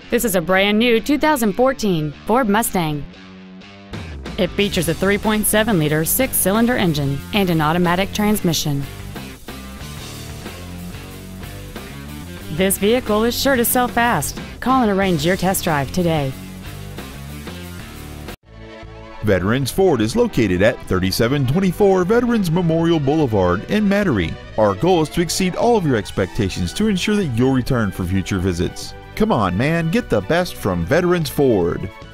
This is a brand new 2014 Ford Mustang. It features a 3.7-liter six-cylinder engine and an automatic transmission. This vehicle is sure to sell fast. Call and arrange your test drive today. Veterans Ford is located at 3724 Veterans Memorial Boulevard in Metairie. Our goal is to exceed all of your expectations to ensure that you'll return for future visits. Come on, man, get the best from Veterans Ford.